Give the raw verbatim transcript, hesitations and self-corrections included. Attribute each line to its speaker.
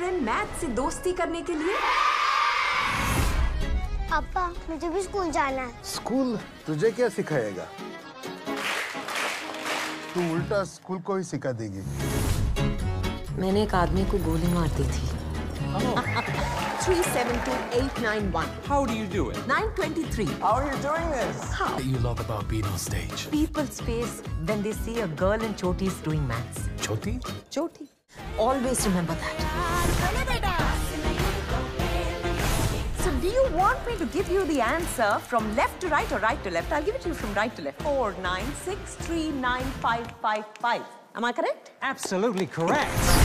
Speaker 1: Girlfriend math से दोस्ती करने के लिए?
Speaker 2: पापा, मुझे भी स्कूल जाना है।
Speaker 3: स्कूल तुझे क्या सिखाएगा? तू उल्टा स्कूल को ही सिखा देगी।
Speaker 1: मैंने एक आदमी को गोली मार दी थी। three seven two eight nine one.
Speaker 4: How do you do it?
Speaker 1: nine twenty-three.
Speaker 4: How are you doing this?
Speaker 1: How?
Speaker 4: You love about being on stage.
Speaker 1: People's face when they see a girl in chotis doing maths.
Speaker 4: Choti?
Speaker 1: Choti. Always remember that. So do you want me to give you the answer from left to right or right to left? I'll give it to you from right to left. four nine six three nine five five five. Am I correct?
Speaker 4: Absolutely correct.